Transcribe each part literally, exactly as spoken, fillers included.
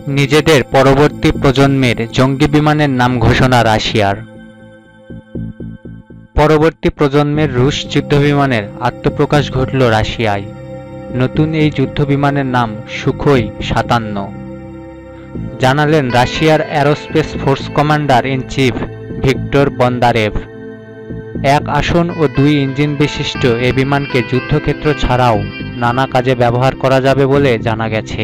নিজেদের পরবর্তী প্রজন্মের জঙ্গি বিমানের নাম ঘোষণা রাশিয়ার। পরবর্তী প্রজন্মের রুশ যুদ্ধবিমানের আত্মপ্রকাশ ঘটল রাশিয়ায়। নতুন এই যুদ্ধবিমানের নাম সুখোই সাতান্ন। জানালেন রাশিয়ার aerospace force commander in chief Viktor Bondarev. এক আসন ও দুই ইঞ্জিন বিশিষ্ট এ বিমানকে যুদ্ধক্ষেত্র ছাড়াও নানা কাজে ব্যবহার করা যাবে বলে জানা গেছে।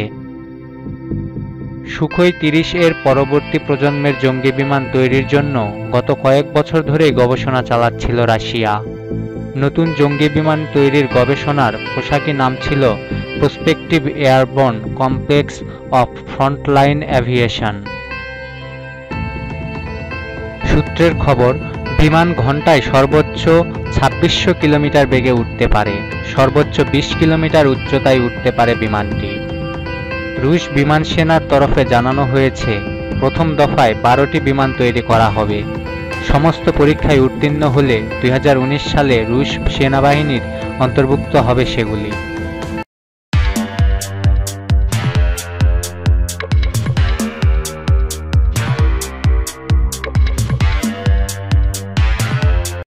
সুখোই তিরিশ এর পরবর্তী প্রজন্মের জঙ্গি বিমান তৈরির জন্য গত কয়েক বছর ধরেই গবেষণা চালাচ্ছিল রাশিয়া। নতুন জঙ্গি বিমান তৈরির গবেষণার পোশাকি নাম ছিল prospective airborne complex of frontline aviation. সূত্রের খবর, বিমান ঘন্টায় সর্বোচ্চ ছাব্বিশশো কিলোমিটার বেগে উঠতে পারে। সর্বোচ্চ বিশ কিলোমিটার উচ্চতায় উঠতে পারে বিমানটি। রুশ বিমান সেনার তরফে জানানো হয়েছে, প্রথম দফায় বারোটি বিমান তৈরি করা হবে। সমস্ত পরীক্ষায় উত্তীর্ণ হলে দুই হাজার উনিশ সালে রুশ সেনাবাহিনীর অন্তর্ভুক্ত হবে সেগুলি।